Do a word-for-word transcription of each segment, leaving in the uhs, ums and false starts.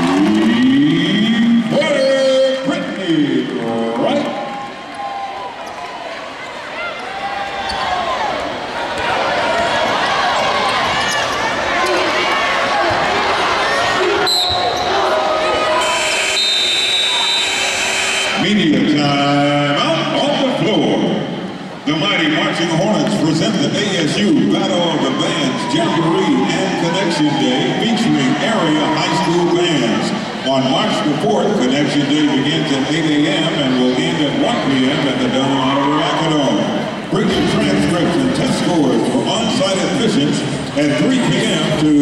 Media time out on the floor. The mighty Marching Hornets present the A S U Battle of the Bands Jamboree and Connection Day featuring area high school bands. On March the fourth, Connection Day begins at eight A M and will end at one P M at the Belmont Acadome. Bring your transcripts and test scores for on-site admissions at three P M to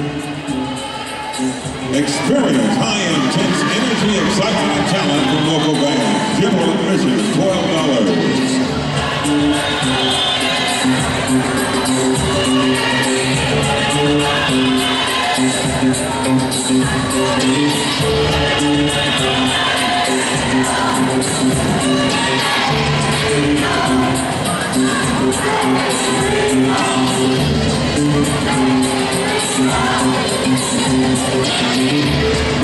experience high-intense energy, excitement, and talent from local bands. General admission is twelve dollars. Thank you.